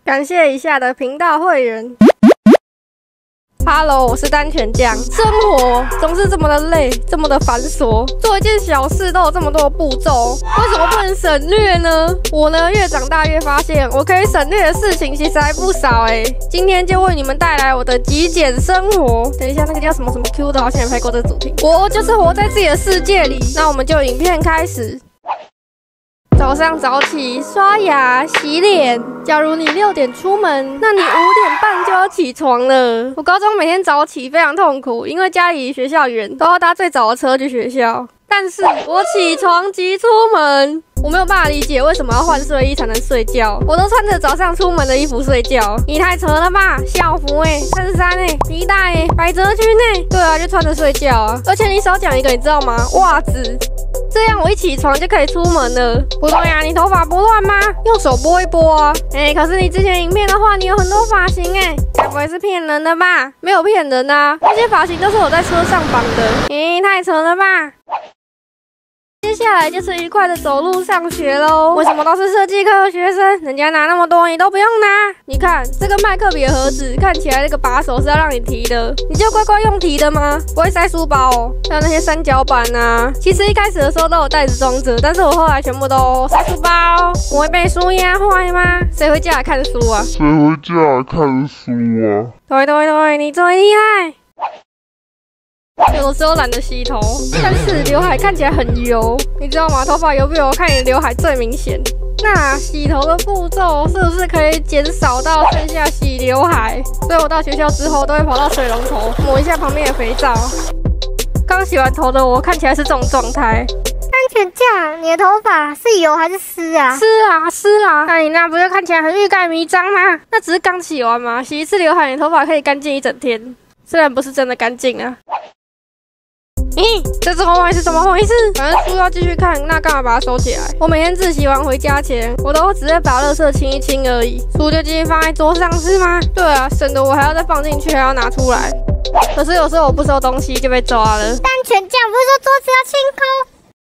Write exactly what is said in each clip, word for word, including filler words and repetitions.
感谢以下的频道会员。Hello， 我是丹犬酱。生活总是这么的累，这么的繁琐，做一件小事都有这么多的步骤，为什么不能省略呢？我呢，越长大越发现，我可以省略的事情其实还不少哎、欸。今天就为你们带来我的极简生活。等一下，那个叫什么什么 Q 的，好像也拍过这个主题。我就是活在自己的世界里。那我们就影片开始。早上早起，刷牙、洗脸。假如你六点出门，那你五点半就要起床了。我高中每天早起非常痛苦，因为家里离学校远，都要搭最早的车去学校。但是我起床即出门，我没有办法理解为什么要换睡衣才能睡觉。我都穿着早上出门的衣服睡觉，你太扯了吧？校服哎、欸，衬衫哎、欸，皮带哎、欸，百褶裙哎、欸，对啊，就穿着睡觉啊。而且你少讲一个，你知道吗？袜子。这样我一起床就可以出门了。不对呀、啊，你头发不乱吗？用手拨一拨啊。哎、欸，可是你之前影片的话，你有很多发型哎、欸，该不会是骗人的吧？没有骗人啊，那些发型都是我在车上绑的。咦、欸，太扯了吧！接下来就是愉快的走路上学喽。为什么都是设计科的学生？人家拿那么多，你都不用拿？你看这个麦克笔的盒子，看起来那个把手是要让你提的，你就乖乖用提的吗？不会塞书包哦。还有那些三角板啊，其实一开始的时候都有袋子装着，但是我后来全部都塞书包。我会被书压坏吗？谁会叫来看书啊？ 谁会叫来看书啊？ 对对对，你最厉害。有的时候懒得洗头，但是刘海看起来很油，你知道吗？头发油不油，看你的刘海最明显。那洗头的步骤是不是可以减少到剩下洗刘海？所以我到学校之后都会跑到水龙头抹一下旁边的肥皂。刚洗完头的我看起来是这种状态。 安全酱，你的头发是油还是湿啊？ 湿啊，湿啊！那你那不就看起来很欲盖弥彰吗？那只是刚洗完嘛，洗一次刘海，你头发可以干净一整天，虽然不是真的干净啊。咦，这只红外是怎么回事？反正书要继续看，那干嘛把它收起来？我每天自习完回家前，我都只会把垃圾清一清而已，书就继续放在桌上是吗？对啊，省得我还要再放进去，还要拿出来。可是有时候我不收东西就被抓了。 丹犬酱不是说桌子要清空？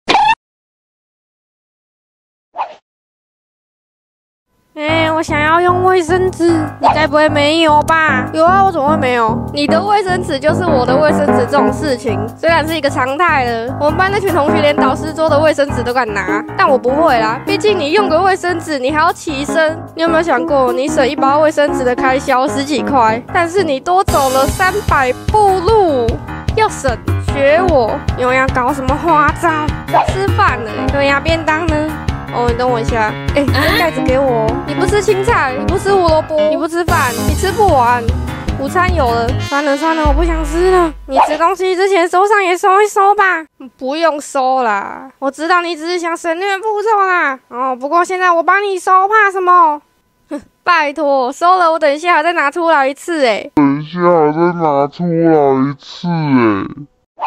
哎、欸，我想要用卫生纸，你该不会没有吧？有啊，我怎么会没有？你的卫生纸就是我的卫生纸，这种事情虽然是一个常态了，我们班那群同学连导师桌的卫生纸都敢拿，但我不会啦。毕竟你用个卫生纸，你还要起身，你有没有想过，你省一包卫生纸的开销十几块，但是你多走了三百步路，要省学我，又要搞什么花招？要吃饭了，对呀，便当呢？哦，你等我一下。哎、欸，盖子给我。你不吃青菜，你不吃胡萝卜，你不吃饭，你吃不完。午餐有了，算了算了，我不想吃了。你吃东西之前手上也收一收吧。不用收啦，我知道你只是想省略步骤啦。哦，不过现在我帮你收，怕什么？哼，拜托，收了我等一下还再拿出来一次哎、欸。 等一下还再拿出来一次哎、欸。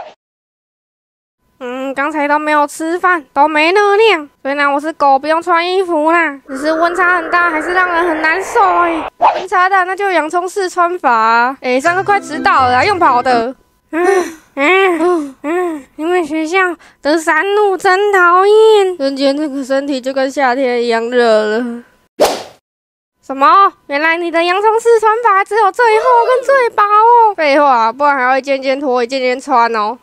嗯，刚才都没有吃饭，都没热量。虽然我是狗，不用穿衣服啦，只是温差很大，还是让人很难受哎、欸。温差大，那就洋葱式穿法啊。哎、欸，上课快迟到了啦，用跑的。嗯嗯嗯，因为学校的山路真讨厌，人间这个身体就跟夏天一样热了。什么？原来你的洋葱式穿法只有最厚跟最薄哦？废话，不然还要一件件脱，一件件穿哦。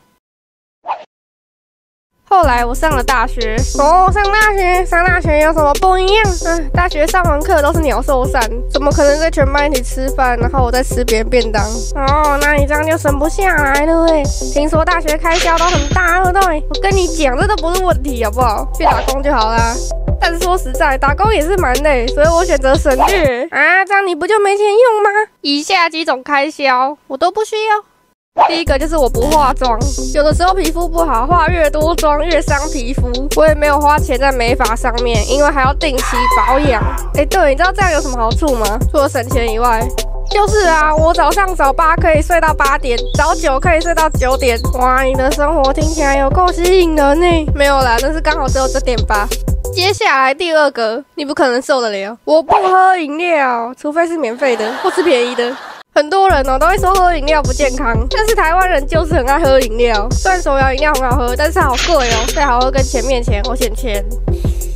后来我上了大学，哦，上大学，上大学有什么不一样？嗯，大学上完课都是鸟兽散，怎么可能在全班一起吃饭，然后我再吃别人便当？哦，那你这样就省不下来了喂。听说大学开销都很大，对不对？我跟你讲，这都不是问题，好不好？去打工就好啦。但是说实在，打工也是蛮累，所以我选择省略啊，这样你不就没钱用吗？以下几种开销我都不需要。第一个就是我不化妆，有的时候皮肤不好，化越多妆越伤皮肤。我也没有花钱在美发上面，因为还要定期保养。哎，对，你知道这样有什么好处吗？除了省钱以外，就是啊，我早上早八可以睡到八点，早九可以睡到九点。哇，你的生活听起来有够吸引人呢。没有啦，但是刚好只有这点吧。接下来第二个，你不可能受得了，我不喝饮料，除非是免费的或是便宜的。很多人哦都会说喝饮料不健康，但是台湾人就是很爱喝饮料。虽然手摇饮料很好喝，但是好贵哦，再好喝跟钱面前，我选钱。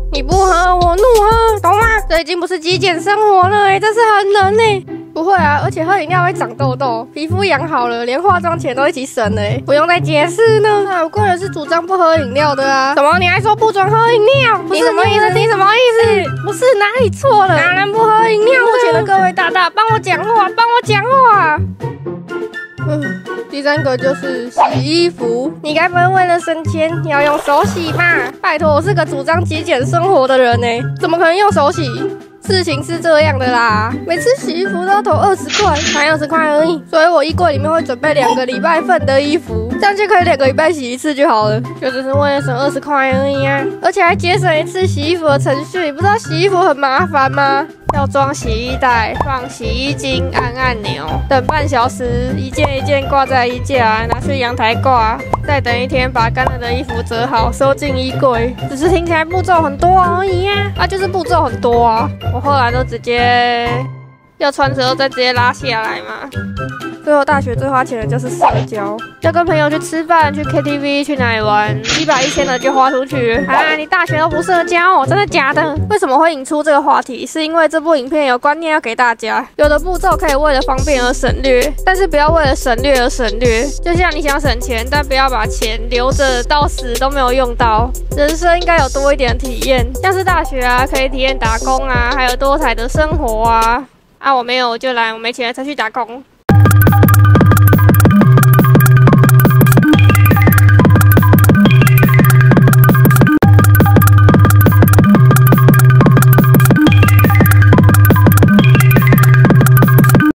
你不喝，我怒喝，懂吗？这已经不是极简生活了、欸，这是很人呢、欸。不会啊，而且喝饮料会长痘痘，皮肤养好了，连化妆钱都一起省了、欸，不用再解释呢。啊，我个人是主张不喝饮料的啊。什么？你还说不准喝饮料？你什么意思？你什么意思？不是哪里错了？哪能不喝饮料？目前的各位大大，帮我讲话，帮我讲话。嗯，第三个就是洗衣服。你该不会为了省钱要用手洗吧？拜托，我是个主张极简生活的人呢、欸，怎么可能用手洗？事情是这样的啦，每次洗衣服都要投二十块，才二十块而已，所以我衣柜里面会准备两个礼拜份的衣服，这样就可以两个礼拜洗一次就好了，就只是为了省二十块而已啊，而且还节省一次洗衣服的程序。不知道洗衣服很麻烦吗？要装洗衣袋，放洗衣精，按按钮，等半小时，一件一件挂在衣架，拿去阳台挂，再等一天把干了的衣服折好，收进衣柜。只是听起来步骤很多而已呀、啊，啊就是步骤很多啊。我后来都直接要穿的时候再直接拉下来嘛。最后大学最花钱的就是社交，要跟朋友去吃饭、去 K T V、去哪里玩，一百一千的就花出去了。啊，你大学都不社交哦，真的假的？为什么会引出这个话题？是因为这部影片有观念要给大家，有的步骤可以为了方便而省略，但是不要为了省略而省略。就像你想省钱，但不要把钱留着到死都没有用到。人生应该有多一点体验，像是大学啊，可以体验打工啊，还有多彩的生活啊。啊，我没有，我就来，我没钱才去打工。